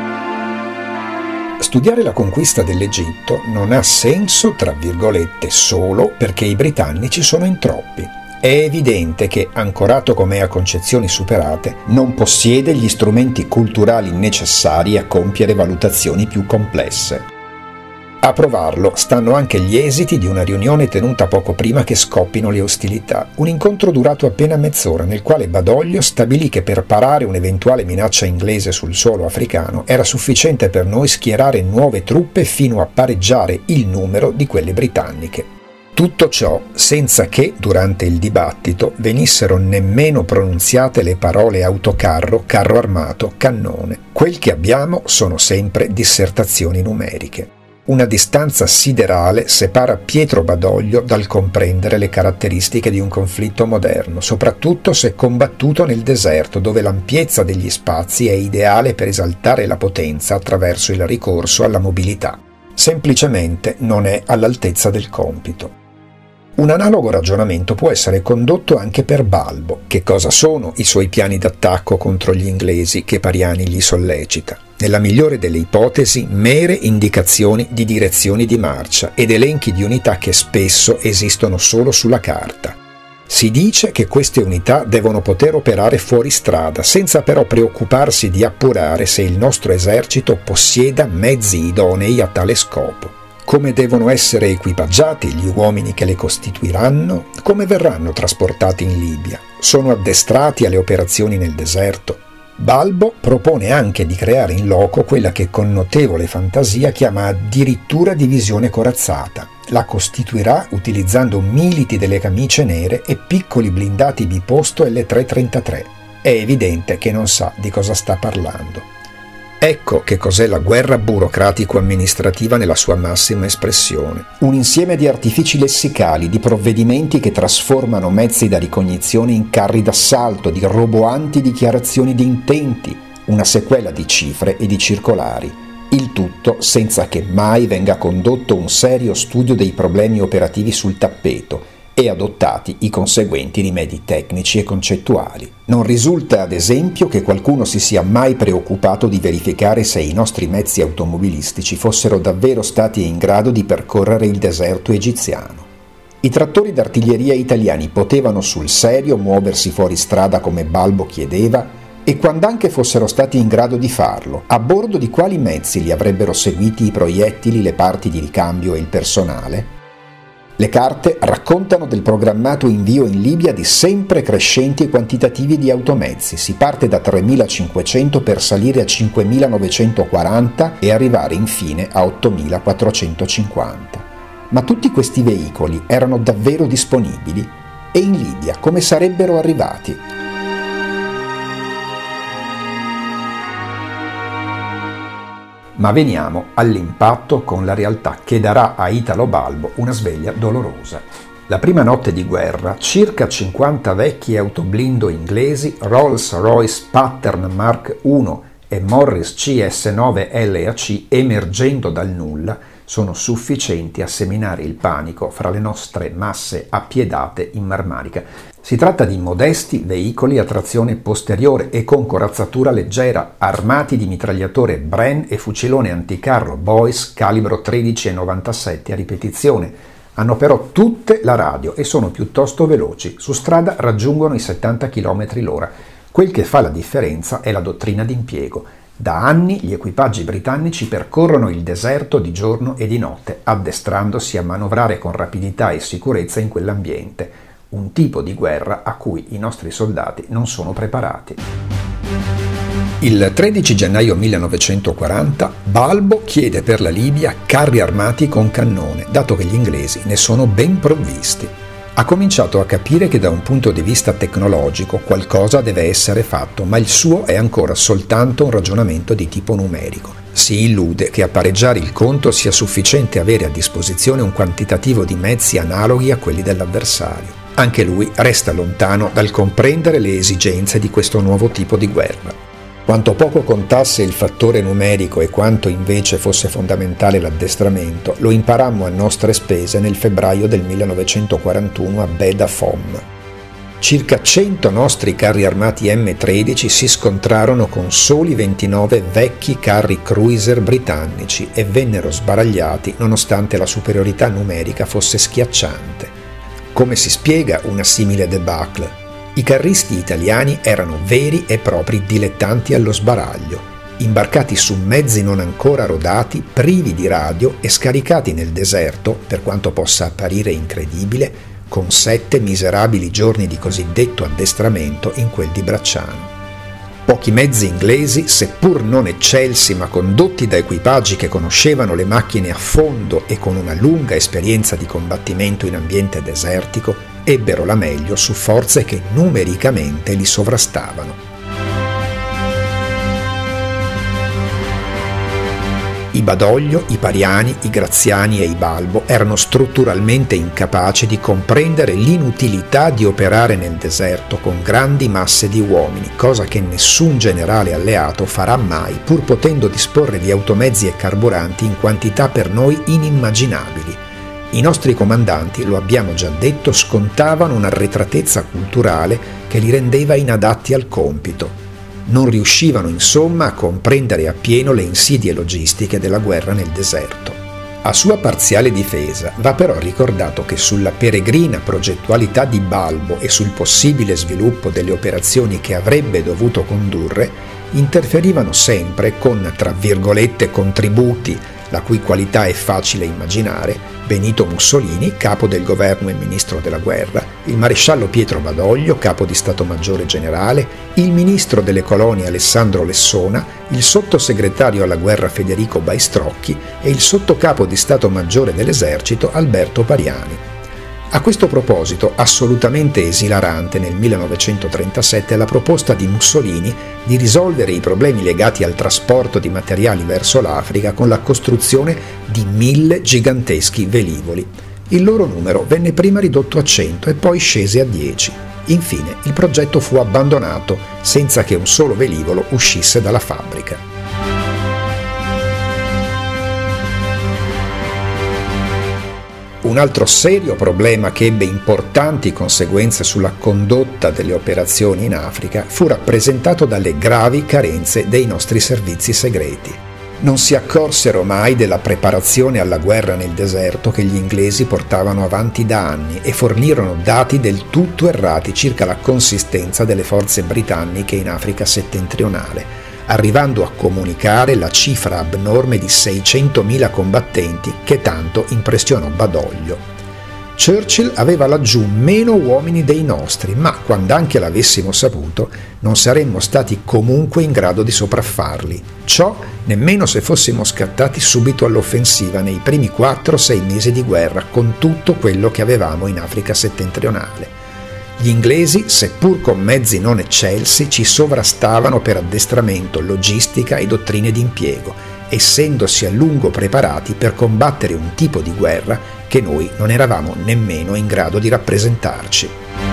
Studiare la conquista dell'Egitto non ha senso, tra virgolette, solo perché i britannici sono in troppi. È evidente che, ancorato com'è a concezioni superate, non possiede gli strumenti culturali necessari a compiere valutazioni più complesse. A provarlo stanno anche gli esiti di una riunione tenuta poco prima che scoppino le ostilità. Un incontro durato appena mezz'ora, nel quale Badoglio stabilì che per parare un'eventuale minaccia inglese sul suolo africano era sufficiente per noi schierare nuove truppe fino a pareggiare il numero di quelle britanniche. Tutto ciò senza che, durante il dibattito, venissero nemmeno pronunziate le parole autocarro, carro armato, cannone. Quel che abbiamo sono sempre dissertazioni numeriche. Una distanza siderale separa Pietro Badoglio dal comprendere le caratteristiche di un conflitto moderno, soprattutto se combattuto nel deserto, dove l'ampiezza degli spazi è ideale per esaltare la potenza attraverso il ricorso alla mobilità. Semplicemente non è all'altezza del compito. Un analogo ragionamento può essere condotto anche per Balbo. Che cosa sono i suoi piani d'attacco contro gli inglesi che Pariani gli sollecita? Nella migliore delle ipotesi, mere indicazioni di direzioni di marcia ed elenchi di unità che spesso esistono solo sulla carta. Si dice che queste unità devono poter operare fuori strada, senza però preoccuparsi di appurare se il nostro esercito possieda mezzi idonei a tale scopo. Come devono essere equipaggiati gli uomini che le costituiranno? Come verranno trasportati in Libia? Sono addestrati alle operazioni nel deserto? Balbo propone anche di creare in loco quella che con notevole fantasia chiama addirittura divisione corazzata. La costituirà utilizzando militi delle camicie nere e piccoli blindati biposto L trecentotrentatré. È evidente che non sa di cosa sta parlando. Ecco che cos'è la guerra burocratico-amministrativa nella sua massima espressione. Un insieme di artifici lessicali, di provvedimenti che trasformano mezzi da ricognizione in carri d'assalto, di roboanti dichiarazioni di intenti, una sequela di cifre e di circolari. Il tutto senza che mai venga condotto un serio studio dei problemi operativi sul tappeto e adottati i conseguenti rimedi tecnici e concettuali. Non risulta, ad esempio, che qualcuno si sia mai preoccupato di verificare se i nostri mezzi automobilistici fossero davvero stati in grado di percorrere il deserto egiziano. I trattori d'artiglieria italiani potevano sul serio muoversi fuori strada come Balbo chiedeva? E quando anche fossero stati in grado di farlo, a bordo di quali mezzi li avrebbero seguiti i proiettili, le parti di ricambio e il personale? Le carte raccontano del programmato invio in Libia di sempre crescenti quantitativi di automezzi. Si parte da tremilacinquecento per salire a cinquemilanovecentoquaranta e arrivare infine a ottomilaquattrocentocinquanta. Ma tutti questi veicoli erano davvero disponibili? E in Libia come sarebbero arrivati? Ma veniamo all'impatto con la realtà che darà a Italo Balbo una sveglia dolorosa. La prima notte di guerra, circa cinquanta vecchi autoblindo inglesi Rolls-Royce Pattern Mark uno e Morris C S nove L A C emergendo dal nulla sono sufficienti a seminare il panico fra le nostre masse appiedate in Marmarica. Si tratta di modesti veicoli a trazione posteriore e con corazzatura leggera, armati di mitragliatore Bren e fucilone anticarro Boyce calibro tredici e novantasette a ripetizione. Hanno però tutte la radio e sono piuttosto veloci, su strada raggiungono i settanta chilometri l'ora. Quel che fa la differenza è la dottrina d'impiego. Da anni gli equipaggi britannici percorrono il deserto di giorno e di notte, addestrandosi a manovrare con rapidità e sicurezza in quell'ambiente, un tipo di guerra a cui i nostri soldati non sono preparati. Il tredici gennaio millenovecentoquaranta Balbo chiede per la Libia carri armati con cannone, dato che gli inglesi ne sono ben provvisti. Ha cominciato a capire che da un punto di vista tecnologico qualcosa deve essere fatto, ma il suo è ancora soltanto un ragionamento di tipo numerico. Si illude che a pareggiare il conto sia sufficiente avere a disposizione un quantitativo di mezzi analoghi a quelli dell'avversario. Anche lui resta lontano dal comprendere le esigenze di questo nuovo tipo di guerra. Quanto poco contasse il fattore numerico e quanto invece fosse fondamentale l'addestramento, lo imparammo a nostre spese nel febbraio del millenovecentoquarantuno a Beda Fom. Circa cento nostri carri armati M tredici si scontrarono con soli ventinove vecchi carri cruiser britannici e vennero sbaragliati nonostante la superiorità numerica fosse schiacciante. Come si spiega una simile debacle? I carristi italiani erano veri e propri dilettanti allo sbaraglio, imbarcati su mezzi non ancora rodati, privi di radio e scaricati nel deserto, per quanto possa apparire incredibile, con sette miserabili giorni di cosiddetto addestramento in quel di Bracciano. Pochi mezzi inglesi, seppur non eccelsi ma condotti da equipaggi che conoscevano le macchine a fondo e con una lunga esperienza di combattimento in ambiente desertico, ebbero la meglio su forze che numericamente li sovrastavano. I Badoglio, i Pariani, i Graziani e i Balbo erano strutturalmente incapaci di comprendere l'inutilità di operare nel deserto con grandi masse di uomini, cosa che nessun generale alleato farà mai, pur potendo disporre di automezzi e carburanti in quantità per noi inimmaginabili. I nostri comandanti, lo abbiamo già detto, scontavano un'arretratezza culturale che li rendeva inadatti al compito. Non riuscivano insomma a comprendere appieno le insidie logistiche della guerra nel deserto. A sua parziale difesa va però ricordato che sulla peregrina progettualità di Balbo e sul possibile sviluppo delle operazioni che avrebbe dovuto condurre interferivano sempre con, tra virgolette, contributi, la cui qualità è facile immaginare, Benito Mussolini, capo del governo e ministro della guerra, il maresciallo Pietro Badoglio, capo di Stato Maggiore Generale, il ministro delle colonie Alessandro Lessona, il sottosegretario alla guerra Federico Baistrocchi e il sottocapo di Stato Maggiore dell'Esercito Alberto Pariani. A questo proposito, assolutamente esilarante nel millenovecentotrentasette la proposta di Mussolini di risolvere i problemi legati al trasporto di materiali verso l'Africa con la costruzione di mille giganteschi velivoli. Il loro numero venne prima ridotto a cento e poi scese a dieci. Infine, il progetto fu abbandonato senza che un solo velivolo uscisse dalla fabbrica. Un altro serio problema che ebbe importanti conseguenze sulla condotta delle operazioni in Africa fu rappresentato dalle gravi carenze dei nostri servizi segreti. Non si accorsero mai della preparazione alla guerra nel deserto che gli inglesi portavano avanti da anni e fornirono dati del tutto errati circa la consistenza delle forze britanniche in Africa settentrionale, arrivando a comunicare la cifra abnorme di seicentomila combattenti che tanto impressionò Badoglio. Churchill aveva laggiù meno uomini dei nostri, ma quando anche l'avessimo saputo non saremmo stati comunque in grado di sopraffarli. Ciò nemmeno se fossimo scattati subito all'offensiva nei primi quattro sei mesi di guerra con tutto quello che avevamo in Africa settentrionale. Gli inglesi, seppur con mezzi non eccelsi, ci sovrastavano per addestramento, logistica e dottrine d'impiego essendosi a lungo preparati per combattere un tipo di guerra che noi non eravamo nemmeno in grado di rappresentarci.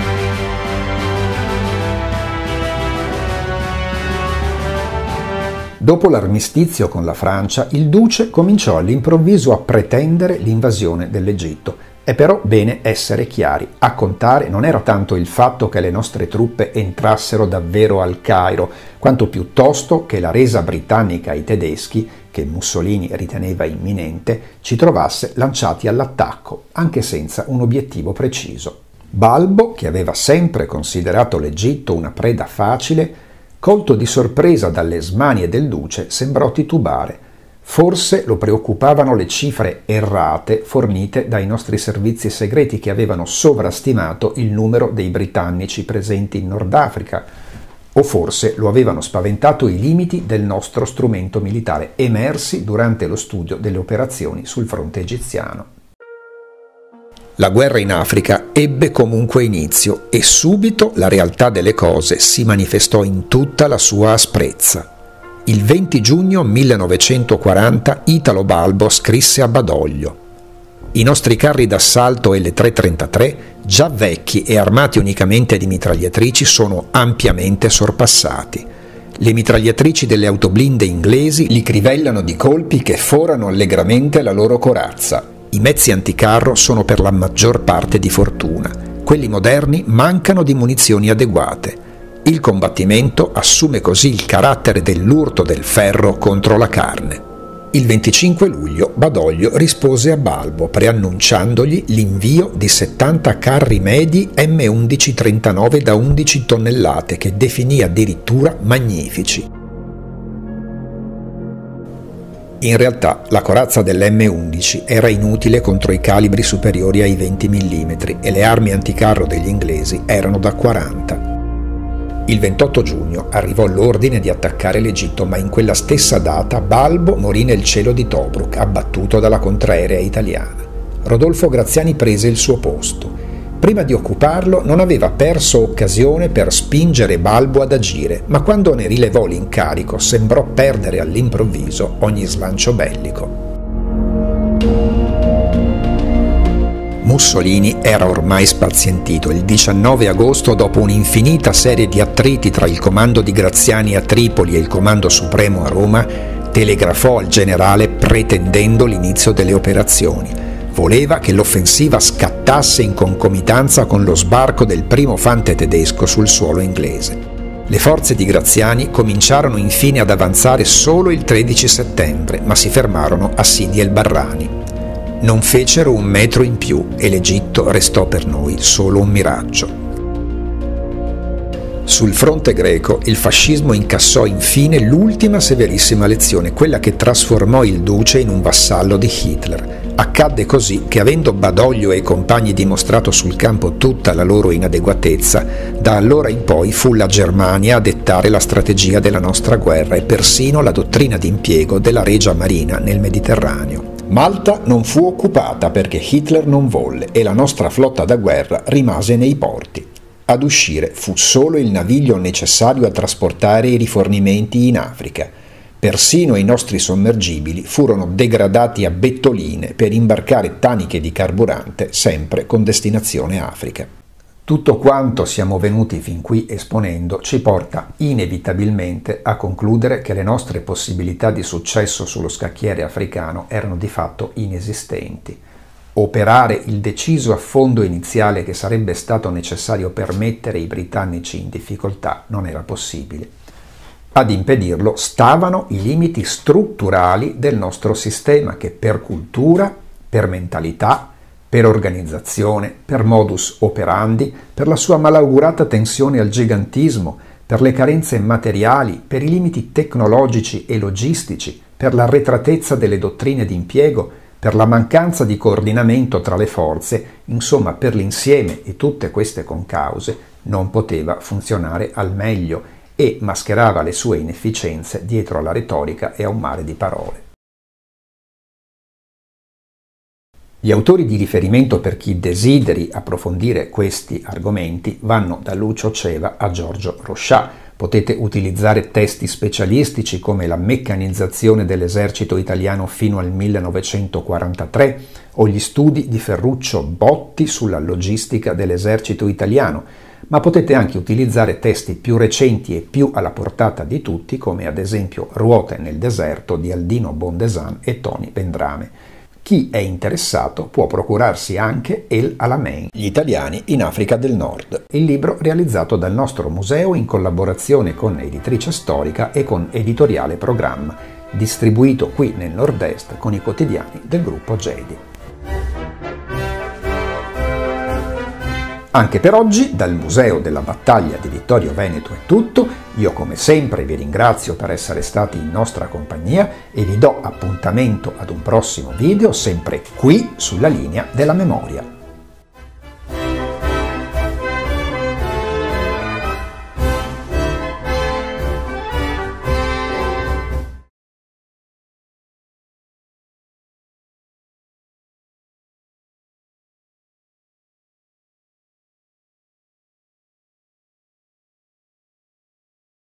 Dopo l'armistizio con la Francia, il duce cominciò all'improvviso a pretendere l'invasione dell'Egitto. È però bene essere chiari, a contare non era tanto il fatto che le nostre truppe entrassero davvero al Cairo, quanto piuttosto che la resa britannica ai tedeschi, che Mussolini riteneva imminente, ci trovasse lanciati all'attacco, anche senza un obiettivo preciso. Balbo, che aveva sempre considerato l'Egitto una preda facile, colto di sorpresa dalle smanie del duce, sembrò titubare. Forse lo preoccupavano le cifre errate fornite dai nostri servizi segreti che avevano sovrastimato il numero dei britannici presenti in Nord Africa, o forse lo avevano spaventato i limiti del nostro strumento militare emersi durante lo studio delle operazioni sul fronte egiziano. La guerra in Africa ebbe comunque inizio e subito la realtà delle cose si manifestò in tutta la sua asprezza. Il venti giugno millenovecentoquaranta Italo Balbo scrisse a Badoglio: «I nostri carri d'assalto L trecentotrentatré, già vecchi e armati unicamente di mitragliatrici, sono ampiamente sorpassati. Le mitragliatrici delle autoblinde inglesi li crivellano di colpi che forano allegramente la loro corazza. I mezzi anticarro sono per la maggior parte di fortuna. Quelli moderni mancano di munizioni adeguate. Il combattimento assume così il carattere dell'urto del ferro contro la carne». Il venticinque luglio Badoglio rispose a Balbo preannunciandogli l'invio di settanta carri medi M undici trentanove da undici tonnellate che definì addirittura magnifici. In realtà la corazza dell'M undici era inutile contro i calibri superiori ai venti millimetri e le armi anticarro degli inglesi erano da quaranta. Il ventotto giugno arrivò l'ordine di attaccare l'Egitto, ma in quella stessa data Balbo morì nel cielo di Tobruk, abbattuto dalla contraerea italiana. Rodolfo Graziani prese il suo posto. Prima di occuparlo non aveva perso occasione per spingere Balbo ad agire, ma quando ne rilevò l'incarico sembrò perdere all'improvviso ogni slancio bellico. Mussolini era ormai spazientito. Il diciannove agosto, dopo un'infinita serie di attriti tra il comando di Graziani a Tripoli e il comando supremo a Roma, telegrafò al generale pretendendo l'inizio delle operazioni. Voleva che l'offensiva scattasse in concomitanza con lo sbarco del primo fante tedesco sul suolo inglese. Le forze di Graziani cominciarono infine ad avanzare solo il tredici settembre, ma si fermarono a Sidi el Barrani. Non fecero un metro in più e l'Egitto restò per noi solo un miraggio. Sul fronte greco il fascismo incassò infine l'ultima severissima lezione, quella che trasformò il duce in un vassallo di Hitler. Accadde così che, avendo Badoglio e i compagni dimostrato sul campo tutta la loro inadeguatezza, da allora in poi fu la Germania a dettare la strategia della nostra guerra e persino la dottrina d'impiego della Regia Marina nel Mediterraneo. Malta non fu occupata perché Hitler non volle e la nostra flotta da guerra rimase nei porti. Ad uscire fu solo il naviglio necessario a trasportare i rifornimenti in Africa. Persino i nostri sommergibili furono degradati a bettoline per imbarcare taniche di carburante sempre con destinazione Africa. Tutto quanto siamo venuti fin qui esponendo ci porta inevitabilmente a concludere che le nostre possibilità di successo sullo scacchiere africano erano di fatto inesistenti. Operare il deciso affondo iniziale che sarebbe stato necessario per mettere i britannici in difficoltà non era possibile. Ad impedirlo stavano i limiti strutturali del nostro sistema che per cultura, per mentalità, per organizzazione, per modus operandi, per la sua malaugurata tensione al gigantismo, per le carenze materiali, per i limiti tecnologici e logistici, per l'arretratezza delle dottrine d'impiego, per la mancanza di coordinamento tra le forze, insomma per l'insieme e tutte queste concause, non poteva funzionare al meglio e mascherava le sue inefficienze dietro alla retorica e a un mare di parole. Gli autori di riferimento per chi desideri approfondire questi argomenti vanno da Lucio Ceva a Giorgio Rochat, Potete utilizzare testi specialistici come la meccanizzazione dell'esercito italiano fino al millenovecentoquarantatré o gli studi di Ferruccio Botti sulla logistica dell'esercito italiano, ma potete anche utilizzare testi più recenti e più alla portata di tutti, come ad esempio Ruote nel deserto di Aldino Bondesan e Tony Vendrame. Chi è interessato può procurarsi anche El Alamein, gli italiani in Africa del Nord, il libro realizzato dal nostro museo in collaborazione con Editrice Storica e con Editoriale Programma, distribuito qui nel Nord-Est con i quotidiani del gruppo Gedi. Anche per oggi, dal Museo della Battaglia di Vittorio Veneto è tutto. Io come sempre vi ringrazio per essere stati in nostra compagnia e vi do appuntamento ad un prossimo video, sempre qui sulla linea della memoria.